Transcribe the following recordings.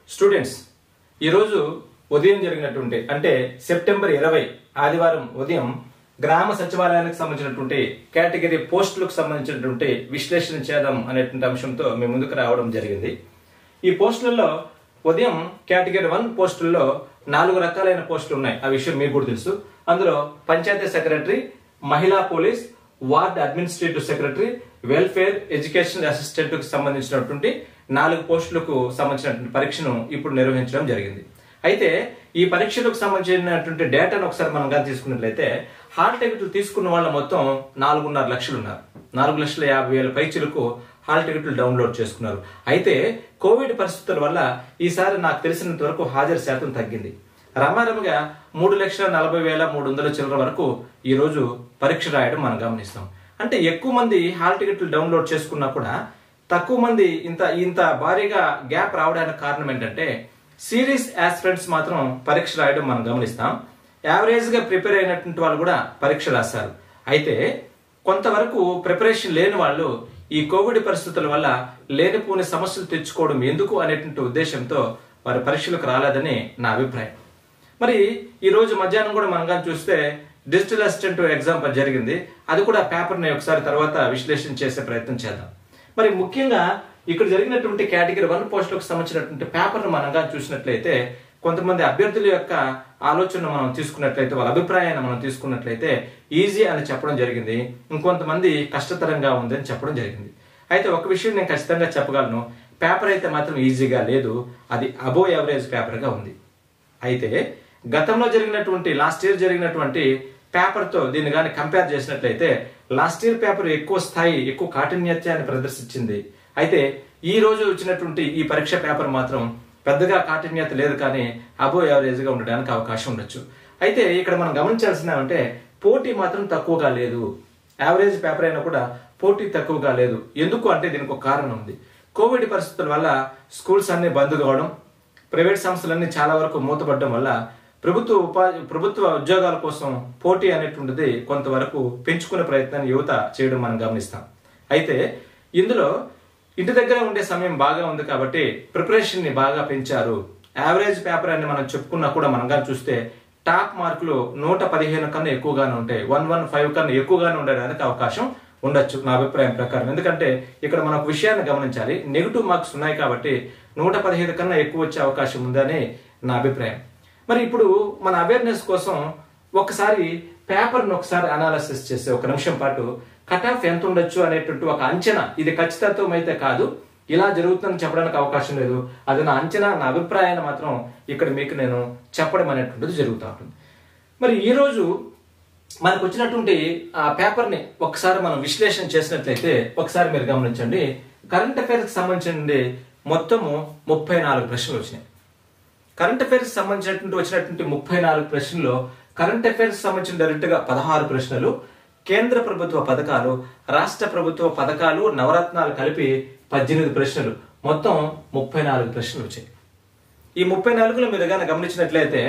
Students ఈరోజు ఉదయం జరిగినటువంటి అంటే సెప్టెంబర్ 20 ఆదివారం ఉదయం గ్రామ సచివాలయానికి సంబంధించినటువంటి కేటగిరీ పోస్టులకు సంబంధించినటువంటి విశ్లేషణ చేద్దాం అనేటువంటి అంశంతో మేము ముందుకు రావడం జరిగింది. ఈ పోస్టులలో ఉదయం కేటగిరీ 1 పోస్టుల్లో 4 రకాలైన పోస్టులు ఉన్నాయి. ఆ విషయం మీకు కూడా తెలుసు. అందులో పంచాయతీ సెక్రటరీ, మహిళా police, ward administrative secretary, welfare education assistant కు సంబంధించినటువంటి 4 పోస్టులకు సంబంధించినటువంటి పరీక్షను ఇప్పుడు నిర్వహించడం జరిగింది. అయితే ఈ పరీక్షలకు సంబంధించినటువంటి డేటాను ఒకసారి మనం కానీ తీసుకున్నట్లయితే హాల్ టికెట్లు తీసుకున్న వాళ్ళ మొత్తం 4.5 లక్షలు ఉన్నారు. 4,50,000 పైచీలకు హాల్ టికెట్లు డౌన్లోడ్ చేసుకున్నారు. అయితే కోవిడ్ పరిస్థితుల వల్ల ఈసారి నాకు తెలిసినంత వరకు హాజరు శాతం తగ్గింది. రమారమిగా 3,40,300 చిల్లర వరకు ఈ రోజు పరీక్ష రాయడం మనం గమనిస్తాం. అంటే ఎక్కువ మంది హాల్ టికెట్లు డౌన్లోడ్ చేసుకున్నా కూడా తక్కువ మంది ఇంత భారీగా గ్యాప్ రావడానికి కారణం ఏంటంటే సీరియస్ యాస్పిరెంట్స్ మాత్రం పరీక్ష రాయడం మనం గమనిస్తాం. యావరేజ్ గా ప్రిపేర్ అయినటువంటి వాళ్ళు కూడా పరీక్ష రాశారు. అయితే కొంతవరకు ప్రిపరేషన్ లేని వాళ్ళు ఈ కోవిడ్ పరిస్థితుల వల్ల లేనిపోని సమస్యలు తెచ్చుకోవడం ఎందుకు అనేటువంటి ఉద్దేశంతో వారి పరీక్షలకు రాలేదని నా అభిప్రాయం. మరి ఈ రోజు మధ్యాహ్నం కూడా మనం కానీ చూస్తే డిజిటల్ అసిస్టెంట్ ఎగ్జామ్ జరిగింది. అది కూడా పేపర్ని ఒకసారి తర్వాత విశ్లేషణ చేసే ప్రయత్నం చేద్దాం. మరి ముఖ్యంగా ఇక్కడ జరిగినటువంటి కేటగిరీ 1 పోస్టులకు సంబంధించినటువంటి పేపర్ను మనం కానీ చూసినట్లయితే కొంతమంది అభ్యర్థుల యొక్క ఆలోచన మనం తీసుకున్నట్లయితే వాళ్ళ అభిప్రాయాన్ని మనం తీసుకున్నట్లయితే ఈజీ అని చెప్పడం జరిగింది. ఇంకొంతమంది కష్టతరంగా ఉంది అని చెప్పడం జరిగింది. అయితే ఒక విషయం నేను ఖచ్చితంగా చెప్పగలను, పేపర్ అయితే మాత్రం ఈజీగా లేదు, అది అబోవ్ యావరేజ్ పేపర్ గా ఉంది. అయితే గతంలో జరిగినటువంటి లాస్ట్ ఇయర్ జరిగినటువంటి పేపర్ తో దీన్ని కానీ కంపేర్ చేసినట్లయితే లాస్ట్ ఇయర్ పేపర్ ఎక్కువ స్థాయి ఎక్కువ కాఠిన్యత్యాన్ని ప్రదర్శించింది. అయితే ఈ రోజు వచ్చినటువంటి ఈ పరీక్ష పేపర్ మాత్రం పెద్దగా కాఠిన్యత లేదు, కానీ అబోవ్ యావరేజ్ గా ఉండడానికి అవకాశం ఉండొచ్చు. అయితే ఇక్కడ మనం గమనించాల్సిన అంటే పోటీ మాత్రం తక్కువగా లేదు. యావరేజ్ పేపర్ అయినా కూడా పోటీ తక్కువగా లేదు. ఎందుకు అంటే దీనికి ఒక కారణం ఉంది. కోవిడ్ పరిస్థితుల వల్ల స్కూల్స్ అన్ని బంద్ కావడం, ప్రైవేట్ సంస్థలన్నీ చాలా వరకు మూతపడడం వల్ల ప్రభుత్వ ఉద్యోగాల కోసం పోటీ అనేటువంటిది కొంతవరకు పెంచుకునే ప్రయత్నాన్ని యువత చేయడం మనం గమనిస్తాం. అయితే ఇందులో ఇంటి దగ్గర ఉండే సమయం బాగా ఉంది కాబట్టి ప్రిపరేషన్ ని బాగా పెంచారు. యావరేజ్ పేపర్ అని మనం చెప్పుకున్నా కూడా మనం కానీ చూస్తే టాప్ మార్కులు 115 కన్నా ఎక్కువగానే ఉంటాయి. 115 కన్నా ఎక్కువగానే ఉండడానికి అవకాశం ఉండొచ్చు నా అభిప్రాయం ప్రకారం. ఎందుకంటే ఇక్కడ మనం ఒక విషయాన్ని గమనించాలి, నెగిటివ్ మార్క్స్ ఉన్నాయి కాబట్టి 115 కన్నా ఎక్కువ వచ్చే అవకాశం ఉందని నా అభిప్రాయం. మరి ఇప్పుడు మన అవేర్నెస్ కోసం ఒకసారి పేపర్ను ఒకసారి అనాలిసిస్ చేసి ఒక నిమిషం పాటు కట్ ఆఫ్ ఎంత ఉండొచ్చు అనేటువంటి ఒక అంచనా, ఇది ఖచ్చితత్వం అయితే కాదు, ఇలా జరుగుతుందని చెప్పడానికి అవకాశం లేదు, అది నా అంచనా, నా అభిప్రాయాన్ని మాత్రం ఇక్కడ మీకు నేను చెప్పడం అనేటువంటిది జరుగుతూ ఉంటుంది. మరి ఈ రోజు మనకు వచ్చినటువంటి ఆ పేపర్ని ఒకసారి మనం విశ్లేషణ చేసినట్లయితే ఒకసారి మీరు గమనించండి. కరెంట్ అఫైర్స్ సంబంధించి మొత్తము 34 ప్రశ్నలు వచ్చినాయి. కరెంట్ అఫైర్స్ సంబంధించినటువంటి వచ్చినటువంటి 34 ప్రశ్నల్లో కరెంట్ అఫైర్స్ సంబంధించిన డైరెక్ట్ గా 16 ప్రశ్నలు, కేంద్ర ప్రభుత్వ పథకాలు, రాష్ట్ర ప్రభుత్వ పథకాలు, నవరత్నాలు కలిపి 18 ప్రశ్నలు, మొత్తం 34 ప్రశ్నలు వచ్చాయి. ఈ 34లో మీరు కానీ గమనించినట్లయితే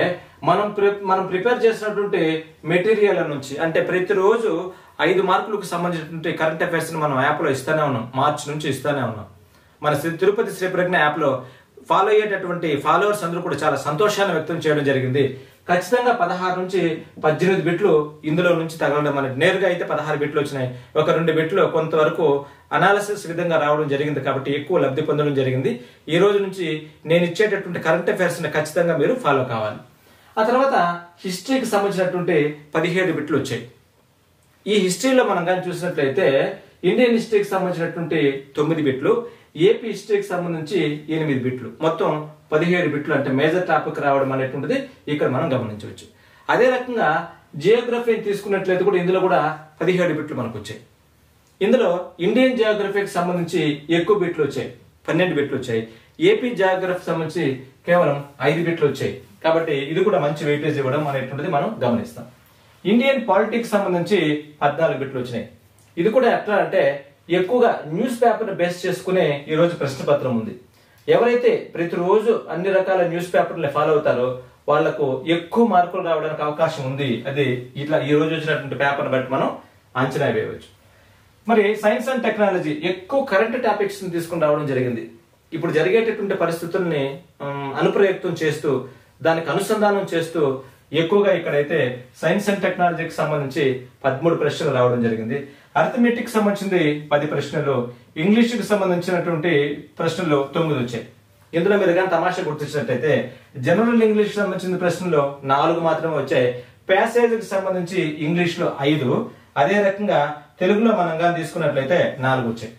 మనం ప్రిపేర్ చేసినటువంటి మెటీరియల్ నుంచి అంటే ప్రతిరోజు 5 మార్కులకు సంబంధించినటువంటి కరెంట్ అఫైర్స్ ని మనం యాప్ లో ఇస్తానే ఉన్నాం. మార్చి నుంచి ఇస్తానే ఉన్నాం. మన తిరుపతి శ్రీ ప్రజ్ఞ యాప్ లో ఫాలో అయ్యేటటువంటి ఫాలోవర్స్ అందరూ కూడా చాలా సంతోషాన్ని వ్యక్తం చేయడం జరిగింది. ఖచ్చితంగా 16 నుంచి 18 బిట్లు ఇందులో నుంచి తగలడం అనేది, నేరుగా అయితే 16 బిట్లు వచ్చినాయి. ఒక 2 బిట్లు కొంతవరకు అనాలిసిస్ విధంగా రావడం జరిగింది కాబట్టి ఎక్కువ లబ్ధి పొందడం జరిగింది. ఈ రోజు నుంచి నేను ఇచ్చేటటువంటి కరెంట్ అఫైర్స్ ని ఖచ్చితంగా మీరు ఫాలో కావాలి. ఆ తర్వాత హిస్టరీకి సంబంధించినటువంటి 17 బిట్లు వచ్చాయి. ఈ హిస్టరీలో మనం కానీ చూసినట్లయితే ఇండియన్ హిస్టరీకి సంబంధించినటువంటి 9 బిట్లు, ఏపీ హిస్టరీకి సంబంధించి 8 బిట్లు, మొత్తం 17 బిట్లు అంటే మేజర్ టాపిక్ రావడం అనేటువంటిది ఇక్కడ మనం గమనించవచ్చు. అదే రకంగా జియోగ్రఫీ తీసుకున్నట్లయితే కూడా ఇందులో కూడా 17 బిట్లు మనకు వచ్చాయి. ఇందులో ఇండియన్ జియోగ్రఫీకి సంబంధించి ఎక్కువ బిట్లు వచ్చాయి, 12 బిట్లు వచ్చాయి. ఏపీ జియోగ్రఫీ సంబంధించి కేవలం 5 బిట్లు వచ్చాయి. కాబట్టి ఇది కూడా మంచి వెయిటేజ్ ఇవ్వడం అనేటువంటిది మనం గమనిస్తాం. ఇండియన్ పాలిటిక్స్ సంబంధించి 14 బిట్లు వచ్చినాయి. ఇది కూడా ఎట్లా అంటే ఎక్కువగా న్యూస్ పేపర్ బేస్ చేసుకునే ఈ రోజు ప్రశ్న పత్రం ఉంది. ఎవరైతే ప్రతిరోజు అన్ని రకాల న్యూస్ పేపర్ని ఫాలో అవుతారో వాళ్లకు ఎక్కువ మార్కులు రావడానికి అవకాశం ఉంది. అది ఇట్లా ఈ రోజు వచ్చినటువంటి పేపర్ని బట్టి మనం అంచనా వేయవచ్చు. మరి సైన్స్ అండ్ టెక్నాలజీ ఎక్కువ కరెంట్ టాపిక్స్ తీసుకుని రావడం జరిగింది. ఇప్పుడు జరిగేటటువంటి పరిస్థితుల్ని అనుప్రయుక్తం చేస్తూ దానికి అనుసంధానం చేస్తూ ఎక్కువగా ఇక్కడైతే సైన్స్ అండ్ టెక్నాలజీకి సంబంధించి 13 ప్రశ్నలు రావడం జరిగింది. అర్థమెటిక్ సంబంధించింది 10 ప్రశ్నలు, ఇంగ్లీష్కి సంబంధించినటువంటి ప్రశ్నలు 9 వచ్చాయి. ఇందులో మీరు కానీ తమాషా గుర్తించినట్టయితే జనరల్ ఇంగ్లీష్ సంబంధించిన ప్రశ్నలు 4 మాత్రమే వచ్చాయి. ప్యాసేజ్కి సంబంధించి ఇంగ్లీష్ లో 5, అదే రకంగా తెలుగులో మనం కానీ తీసుకున్నట్లయితే 4 వచ్చాయి.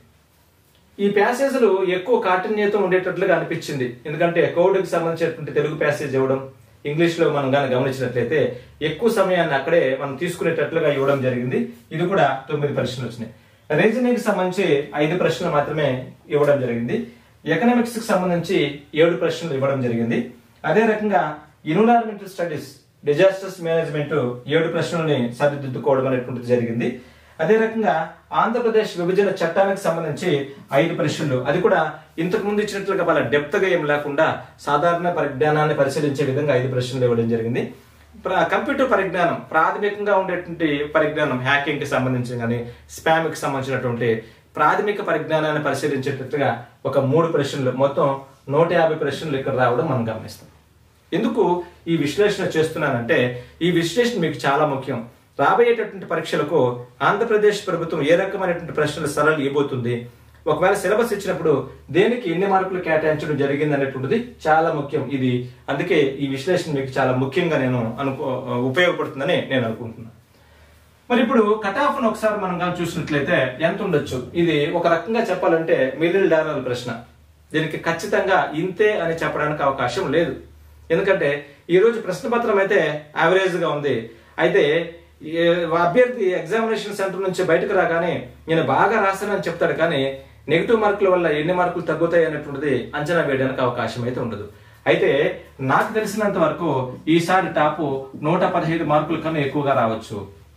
ఈ ప్యాసేజ్లు ఎక్కువ కాఠిన్యత ఉండేటట్లుగా అనిపించింది. ఎందుకంటే కోడ్కి సంబంధించినటువంటి తెలుగు ప్యాసేజ్ ఇవ్వడం, ఇంగ్లీష్ లో మనం కానీ గమనించినట్లయితే ఎక్కువ సమయాన్ని అక్కడే మనం తీసుకునేటట్లుగా ఇవ్వడం జరిగింది. ఇది కూడా 9 ప్రశ్నలు వచ్చినాయి. రీజనింగ్ కి సంబంధించి 5 ప్రశ్నలు మాత్రమే ఇవ్వడం జరిగింది. ఎకనామిక్స్ కి సంబంధించి 7 ప్రశ్నలు ఇవ్వడం జరిగింది. అదే రకంగా ఎన్విరాన్మెంటల్ స్టడీస్, డిజాస్టర్స్ మేనేజ్మెంట్ 7 ప్రశ్నలని సరిదిద్దుకోవడం అనేటువంటిది జరిగింది. అదే రకంగా ఆంధ్రప్రదేశ్ విభజన చట్టానికి సంబంధించి 5 ప్రశ్నలు, అది కూడా ఇంతకు ముందు ఇచ్చినట్లుగా వాళ్ళ డెప్త్ గా ఏం లేకుండా సాధారణ పరిజ్ఞానాన్ని పరిశీలించే విధంగా 5 ప్రశ్నలు ఇవ్వడం జరిగింది. కంప్యూటర్ పరిజ్ఞానం, ప్రాథమికంగా ఉండేటువంటి పరిజ్ఞానం, హ్యాకింగ్ కి సంబంధించి కానీ స్పామ్ కి సంబంధించినటువంటి ప్రాథమిక పరిజ్ఞానాన్ని పరిశీలించేటట్టుగా ఒక 3 ప్రశ్నలు, మొత్తం 150 ప్రశ్నలు ఇక్కడ రావడం మనం గమనిస్తాం. ఎందుకు ఈ విశ్లేషణ చేస్తున్నానంటే ఈ విశ్లేషణ మీకు చాలా ముఖ్యం. రాబోయేటటువంటి పరీక్షలకు ఆంధ్రప్రదేశ్ ప్రభుత్వం ఏ రకమైనటువంటి ప్రశ్నలు సరళి ఇవ్వబోతుంది, ఒకవేళ సిలబస్ ఇచ్చినప్పుడు దేనికి ఎన్ని మార్కులు కేటాయించడం జరిగింది అనేటువంటిది చాలా ముఖ్యం. ఇది అందుకే ఈ విశ్లేషణ మీకు చాలా ముఖ్యంగా ఉపయోగపడుతుందని నేను అనుకుంటున్నాను. మరి ఇప్పుడు కట్ ఆఫ్ ఒకసారి మనం కానీ చూసినట్లయితే ఎంత ఉండొచ్చు? ఇది ఒక రకంగా చెప్పాలంటే $1,000,000 ప్రశ్న. దీనికి ఖచ్చితంగా ఇంతే అని చెప్పడానికి అవకాశం లేదు. ఎందుకంటే ఈ రోజు ప్రశ్న పత్రం అయితే యావరేజ్ గా ఉంది. అయితే అభ్యర్థి ఎగ్జామినేషన్ సెంటర్ నుంచి బయటకు రాగానే నేను బాగా రాస్తానని చెప్తాడు, కానీ నెగిటివ్ మార్కుల వల్ల ఎన్ని మార్కులు తగ్గుతాయి అనేటువంటిది అంచనా వేయడానికి అవకాశం అయితే ఉండదు. అయితే నాకు తెలిసినంత వరకు ఈసారి టాపు 115 మార్కుల కన్నా ఎక్కువగా రావచ్చు.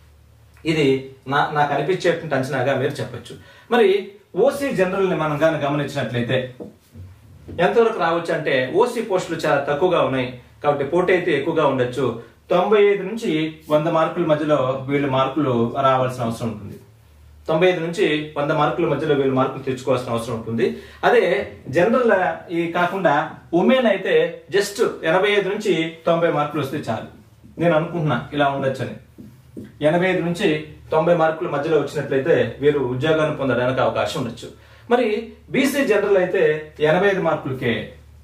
ఇది నాకు అనిపించేటువంటి అంచనాగా మీరు చెప్పొచ్చు. మరి ఓసీ జనరల్ ని మనం కానీ గమనించినట్లయితే ఎంతవరకు రావచ్చు అంటే ఓసీ పోస్టులు చాలా తక్కువగా ఉన్నాయి కాబట్టి పోటీ అయితే ఎక్కువగా ఉండొచ్చు. 95 నుంచి 100 మార్కుల మధ్యలో వీళ్ళు మార్కులు రావాల్సిన అవసరం ఉంటుంది. 95 నుంచి 100 మార్కుల మధ్యలో వీళ్ళు మార్కులు తెచ్చుకోవాల్సిన అవసరం ఉంటుంది. అదే జనరల్ ఈ కాకుండా ఉమెన్ అయితే జస్ట్ 85 నుంచి 90 మార్కులు వస్తే చాలు. నేను అనుకుంటున్నా ఇలా ఉండొచ్చని. 85 నుంచి 90 మార్కుల మధ్యలో వచ్చినట్లయితే వీరు ఉద్యోగాన్ని పొందడానికి అవకాశం ఉండొచ్చు. మరి బీసీ జనరల్ అయితే 85 మార్కులకే,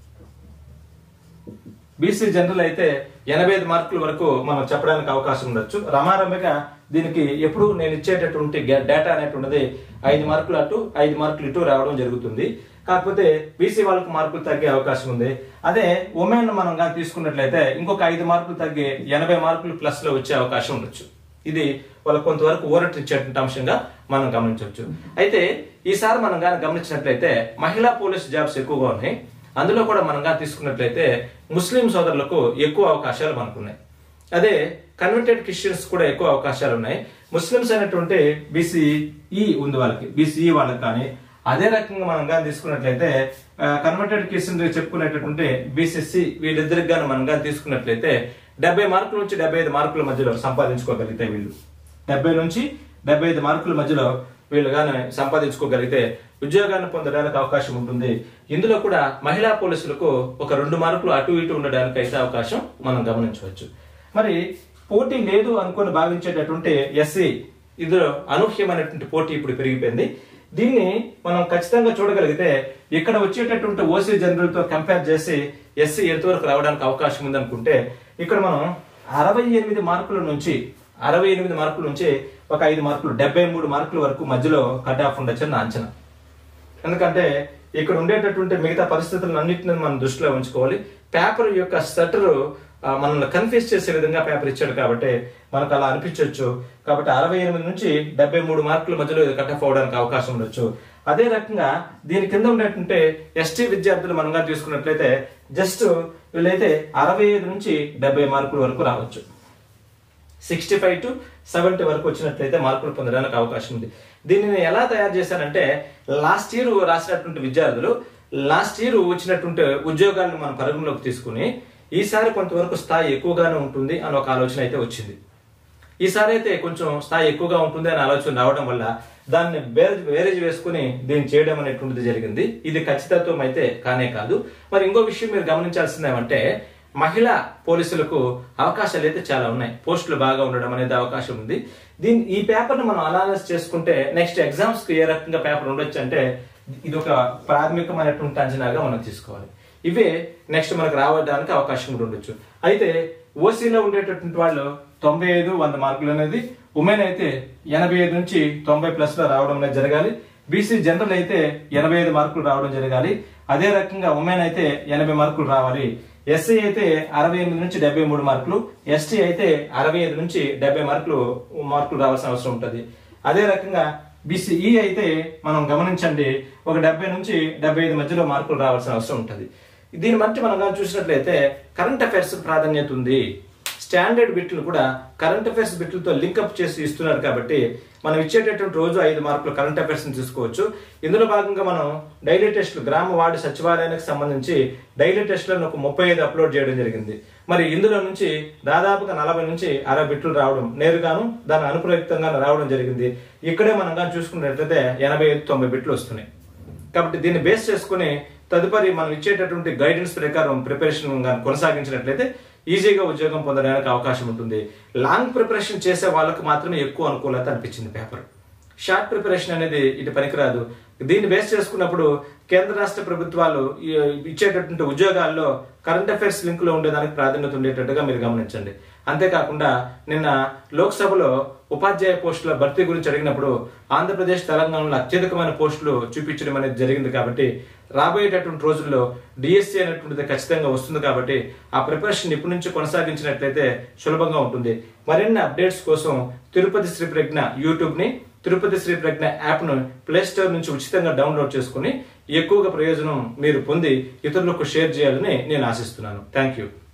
బీసీ జనరల్ అయితే 85 మార్కుల వరకు మనం చెప్పడానికి అవకాశం ఉండొచ్చు. రమారమ్మగా దీనికి ఎప్పుడు నేను ఇచ్చేటటువంటి డేటా అనేటువంటిది 5 మార్కులు అటు 5 మార్కులు ఇటు రావడం జరుగుతుంది. కాకపోతే బీసీ వాళ్ళకి మార్కులు తగ్గే అవకాశం ఉంది. అదే ఉమెన్ మనం కానీ తీసుకున్నట్లయితే ఇంకొక 5 మార్కులు తగ్గి 80 మార్కులు ప్లస్ లో వచ్చే అవకాశం ఉండొచ్చు. ఇది వాళ్ళకు కొంతవరకు ఊరటిచ్చేటువంటి అంశంగా మనం గమనించవచ్చు. అయితే ఈసారి మనం కానీ గమనించినట్లయితే మహిళా పోలీస్ జాబ్స్ ఎక్కువగా ఉన్నాయి. అందులో కూడా మనం కానీ తీసుకున్నట్లయితే ముస్లిం సోదరులకు ఎక్కువ అవకాశాలు మనకున్నాయి. అదే కన్వర్టెడ్ క్రిస్టియన్స్ కూడా ఎక్కువ అవకాశాలు ఉన్నాయి. ముస్లింస్ అయినటువంటి బీసీఈ ఉంది వాళ్ళకి, బీసీఈ వాళ్ళకి కానీ, అదే రకంగా మనం కానీ తీసుకున్నట్లయితే కన్వర్టెడ్ క్రిస్టియన్ చెప్పుకునేటటువంటి బీసీసీ వీళ్ళిద్దరికి కానీ మనం కానీ తీసుకున్నట్లయితే 70 మార్కుల నుంచి 75 మార్కుల మధ్యలో సంపాదించుకోగలిగితే వీళ్ళు 70 నుంచి 75 మార్కుల మధ్యలో వీళ్ళు కానీ సంపాదించుకోగలిగితే ఉద్యోగాన్ని పొందడానికి అవకాశం ఉంటుంది. ఇందులో కూడా మహిళా పోలీసులకు ఒక 2 మార్కులు అటు ఇటు ఉండడానికి అయితే అవకాశం మనం గమనించవచ్చు. మరి పోటీ లేదు అనుకుని భావించేటటువంటి ఎస్సీ, ఇందులో అనూహ్యమైనటువంటి పోటీ ఇప్పుడు పెరిగిపోయింది. దీన్ని మనం ఖచ్చితంగా చూడగలిగితే ఇక్కడ వచ్చేటటువంటి ఓసీ జనరల్ తో కంపేర్ చేసి ఎస్సీ ఎంతవరకు రావడానికి అవకాశం ఉందనుకుంటే ఇక్కడ మనం 68 మార్కుల నుంచి ఒక 5 మార్కులు 73 మార్కుల వరకు మధ్యలో కట్ ఆఫ్ ఉండొచ్చని నా అంచనా. ఎందుకంటే ఇక్కడ ఉండేటటువంటి మిగతా పరిస్థితులన్నింటినీ మనం దృష్టిలో ఉంచుకోవాలి. పేపర్ యొక్క సెటర్ మనల్ని కన్ఫ్యూజ్ చేసే విధంగా పేపర్ ఇచ్చాడు కాబట్టి మనకు అలా అనిపించవచ్చు. కాబట్టి 68 నుంచి 73 మార్కుల మధ్యలో ఇది కట్ ఆఫ్ అవడానికి అవకాశం ఉండొచ్చు. అదే రకంగా దీని కింద ఉండేటువంటి ఎస్టీ విద్యార్థులు మనంగా తీసుకున్నట్లయితే జస్ట్ వీళ్ళైతే 65 నుంచి 70 మార్కుల వరకు రావచ్చు. 65 to 70 వరకు వచ్చినట్లయితే మార్కులు పొందడానికి అవకాశం ఉంది. దీనిని ఎలా తయారు చేశారంటే లాస్ట్ ఇయర్ రాసినటువంటి విద్యార్థులు లాస్ట్ ఇయర్ వచ్చినటువంటి ఉద్యోగాలను మనం పరిగణలోకి తీసుకుని ఈసారి కొంతవరకు స్థాయి ఎక్కువగానే ఉంటుంది అని ఒక ఆలోచన అయితే వచ్చింది. ఈసారి అయితే కొంచెం స్థాయి ఎక్కువగా ఉంటుంది అనే ఆలోచన రావడం వల్ల దాన్ని వేరేజ్ వేసుకుని దీన్ని చేయడం అనేటువంటిది జరిగింది. ఇది ఖచ్చితత్వం అయితే కానే కాదు. మరి ఇంకో విషయం మీరు గమనించాల్సింది ఏమంటే, మహిళా పోలీసులకు అవకాశాలు అయితే చాలా ఉన్నాయి. పోస్టులు బాగా ఉండడం అనేది అవకాశం ఉంది. ఈ పేపర్ ను మనం అనాలిసిస్ చేసుకుంటే నెక్స్ట్ ఎగ్జామ్స్ కి ఏ రకంగా పేపర్ ఉండొచ్చు అంటే, ఇది ఒక ప్రాథమికమైనటువంటి అంచనాగా మనం తీసుకోవాలి. ఇవే నెక్స్ట్ మనకు రావడానికి అవకాశం కూడా ఉండొచ్చు. అయితే ఓసీలో ఉండేటటువంటి వాళ్ళు 95-100 మార్కులు అనేది, ఉమెన్ అయితే 85 నుంచి 90+ లో రావడం అనేది జరగాలి. బీసీ జనరల్ అయితే 85 మార్కులు రావడం జరగాలి. అదే రకంగా ఉమెన్ అయితే 80 మార్కులు రావాలి. ఎస్సీ అయితే 68 నుంచి 73 మార్కులు, ఎస్టీ అయితే 65 నుంచి 70 మార్కులు రావాల్సిన అవసరం ఉంటుంది. అదే రకంగా బీసీఈ అయితే మనం గమనించండి, ఒక 70 నుంచి 75 మధ్యలో మార్కులు రావాల్సిన అవసరం ఉంటుంది. దీన్ని బట్టి మనం చూసినట్లయితే కరెంట్ అఫైర్స్ ప్రాధాన్యత ఉంది. స్టాండర్డ్ బిట్లు కూడా కరెంట్ అఫైర్స్ బిట్లతో లింకప్ చేసి ఇస్తున్నారు కాబట్టి మనం ఇచ్చేటటువంటి రోజు 5 మార్కులు కరెంట్ అఫైర్స్ ని తీసుకోవచ్చు. ఇందులో భాగంగా మనం డైలీ టెస్టులు గ్రామ వార్డు సచివాలయానికి సంబంధించి డైలీ టెస్టులను ఒక 35 అప్లోడ్ చేయడం జరిగింది. మరి ఇందులో నుంచి దాదాపుగా 40 నుంచి 60 బిట్లు రావడం నేరుగాను, దాని అనుప్రయుక్తంగా రావడం జరిగింది. ఇక్కడే మనం కానీ చూసుకున్నట్లయితే 85-90 బిట్లు వస్తున్నాయి. కాబట్టి దీన్ని బేస్ చేసుకుని తదుపరి మనం ఇచ్చేటటువంటి గైడెన్స్ ప్రకారం ప్రిపరేషన్ కొనసాగించినట్లయితే ఈజీగా ఉద్యోగం పొందడానికి అవకాశం ఉంటుంది. లాంగ్ ప్రిపరేషన్ చేసే వాళ్ళకు మాత్రమే ఎక్కువ అనుకూలత అనిపించింది పేపర్. షార్ట్ ప్రిపరేషన్ అనేది ఇటు పనికిరాదు. దీన్ని బేస్ చేసుకున్నప్పుడు కేంద్ర రాష్ట్ర ప్రభుత్వాలు ఇచ్చేటటువంటి ఉద్యోగాల్లో కరెంట్ అఫైర్స్ లింక్ లో ఉండేదానికి ప్రాధాన్యత ఉండేటట్టుగా మీరు గమనించండి. అంతేకాకుండా నిన్న లోక్సభలో ఉపాధ్యాయ పోస్టుల భర్తీ గురించి అడిగినప్పుడు ఆంధ్రప్రదేశ్, తెలంగాణలో అత్యధికమైన పోస్టులు చూపించడం అనేది జరిగింది. కాబట్టి రాబోయేటటువంటి రోజుల్లో డిఎస్సీ అనేటువంటిది ఖచ్చితంగా వస్తుంది. కాబట్టి ఆ ప్రిపరేషన్ ఇప్పటి నుంచి కొనసాగించినట్లయితే సులభంగా ఉంటుంది. మరిన్ని అప్డేట్స్ కోసం తిరుపతి శ్రీ ప్రజ్ఞ యూట్యూబ్ ని, తిరుపతి శ్రీ ప్రజ్ఞ యాప్ ను ప్లే స్టోర్ నుంచి ఉచితంగా డౌన్లోడ్ చేసుకుని ఎక్కువగా ప్రయోజనం మీరు పొంది ఇతరులకు షేర్ చేయాలని నేను ఆశిస్తున్నాను. Thank you.